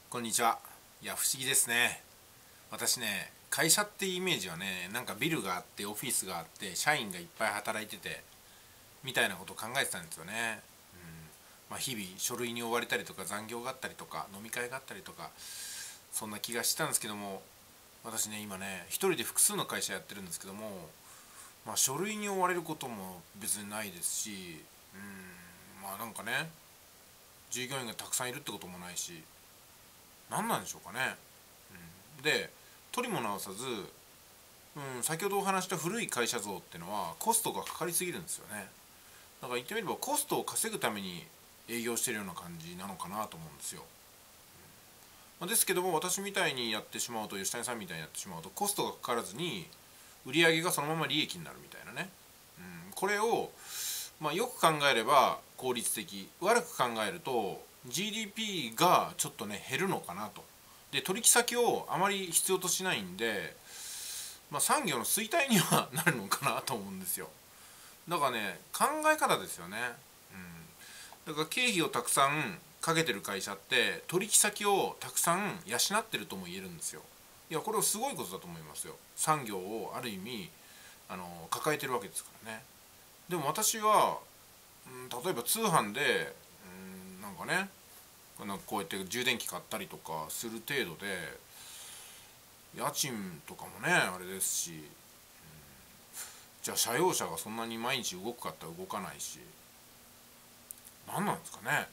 こんにちは。いや、不思議ですね。私ね、会社っていうイメージはね、なんかビルがあって、オフィスがあって、社員がいっぱい働いてて、みたいなことを考えてたんですよね。日々、書類に追われたりとか、残業があったりとか、飲み会があったりとか、そんな気がしたんですけども、私ね、今ね、一人で複数の会社やってるんですけども、書類に追われることも別にないですし、なんかね、従業員がたくさんいるってこともないし、何なんでしょうかね。で、取りも直さず、先ほどお話した古い会社像っていうのはコストがかかりすぎるんですよね。だから言ってみればコストを稼ぐために営業してるような感じなのかなと思うんですよ。ですけども、私みたいにやってしまうと、吉谷さんみたいにやってしまうとコストがかからずに売り上げがそのまま利益になるみたいなね。これを、よく考えれば効率的、悪く考えると GDP がちょっとね減るのかなと。で、取引先をあまり必要としないんで、産業の衰退にはなるのかなと思うんですよ。だからね、考え方ですよね。だから経費をたくさんかけてる会社って取引先をたくさん養ってるとも言えるんですよ。いや、これはすごいことだと思いますよ。産業をある意味抱えてるわけですからね。でも私は、例えば通販で、なんかね、こうやって充電器買ったりとかする程度で、家賃とかもねあれですし、じゃあ社用車がそんなに毎日動くかって動かないし、何なんですかね。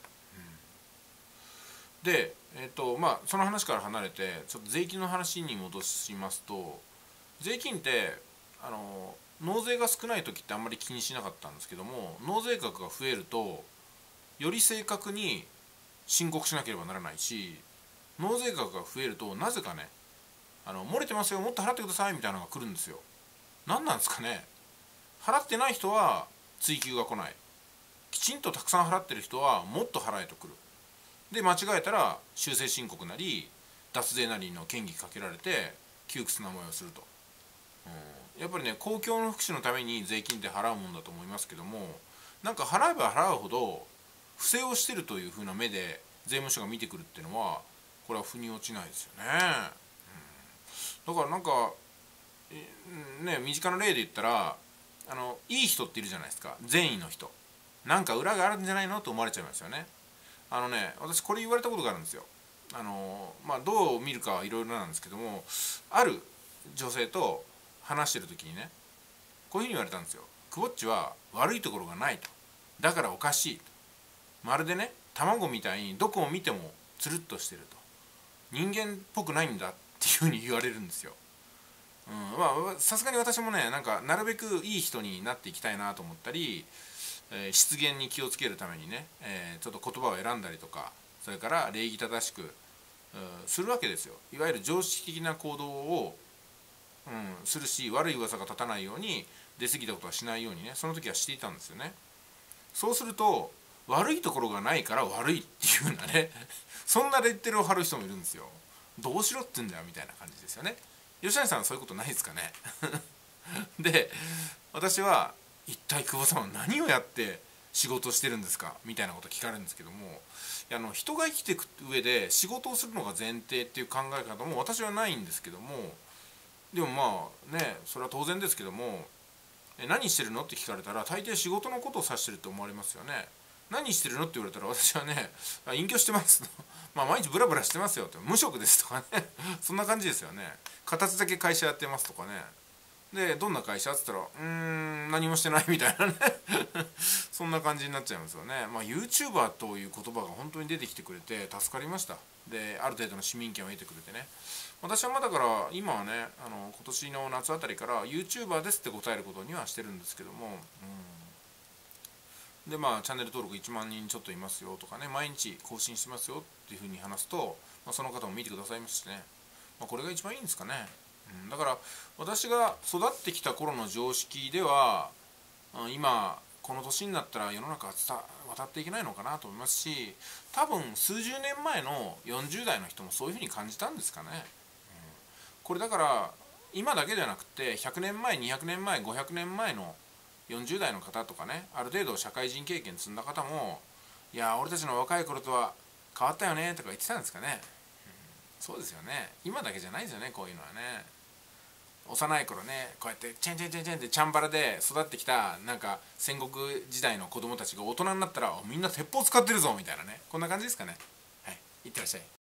で、その話から離れてちょっと税金の話に戻しますと、税金って納税が少ない時ってあんまり気にしなかったんですけども、納税額が増えるとより正確に申告しなければならないし、納税額が増えるとなぜかね、漏れてますよ、もっと払ってくださいみたいなのが来るんですよ。何なんですかね。払ってない人は追及が来ない。きちんとたくさん払ってる人はもっと払えとくる。で、間違えたら修正申告なり脱税なりの嫌疑かけられて窮屈な思いをすると。やっぱりね、公共の福祉のために税金って払うもんだと思いますけども、なんか払えば払うほど不正をしてるというふうな目で税務署が見てくるっていうのは、これは腑に落ちないですよね。だからなんかね、身近な例で言ったら、いい人っているじゃないですか、善意の人。なんか裏があるんじゃないのと思われちゃいますよね。私これ言われたことがあるんですよ。どう見るかはいろいろなんですけども、ある女性と話してる時にね、こういうふうに言われたんですよ。くぼっちは悪いところがないと。だからおかしいと。まるでね、卵みたいにどこを見てもつるっとしてると。人間っぽくないんだっていうふうに言われるんですよ。さすがに私もね、なんかなるべくいい人になっていきたいなと思ったり、失言に気をつけるためにね、ちょっと言葉を選んだりとか、それから礼儀正しく、するわけですよ。いわゆる常識的な行動を、するし、悪い噂が立たないように、出過ぎたことはしないようにね、その時はしていたんですよね。そうすると、悪いところがないから悪いっていうようなね、そんなレッテルを貼る人もいるんですよ。どうしろって言うんだよみたいな感じですよね。吉谷さんはそういうことないですかね。で、私は一体久保さんは何をやって仕事をしてるんですかみたいなこと聞かれるんですけども、人が生きていく上で仕事をするのが前提っていう考え方も私はないんですけども、でもそれは当然ですけども、何してるのって聞かれたら大抵仕事のことを指してると思われますよね。何してるのって言われたら私はね、隠居してますと毎日ブラブラしてますよって、無職ですとかねそんな感じですよね。形だけ会社やってますとかね。で、どんな会社って言ったら、何もしてないみたいなねそんな感じになっちゃいますよね。YouTuber という言葉が本当に出てきてくれて助かりました。で、ある程度の市民権を得てくれてね。私はだから今はね、今年の夏あたりから YouTuber ですって答えることにはしてるんですけども、でチャンネル登録1万人ちょっといますよとかね、毎日更新してますよっていうふうに話すと、その方も見てくださいますしね、これが一番いいんですかね。だから私が育ってきた頃の常識では、今この年になったら世の中は渡っていけないのかなと思いますし、多分数十年前の40代の人もそういうふうに感じたんですかね。これだから今だけじゃなくて100年前200年前500年前の40代の方とかね、ある程度社会人経験積んだ方も、いや俺たちの若い頃とは変わったよねとか言ってたんですかね。 そうですよね。今だけじゃないですよね、こういうのはね。幼い頃ね、こうやってチェンチェンチェンチェンってチャンバラで育ってきたなんか戦国時代の子供たちが大人になったらみんな鉄砲使ってるぞみたいなね、こんな感じですかね。はい、いってらっしゃい。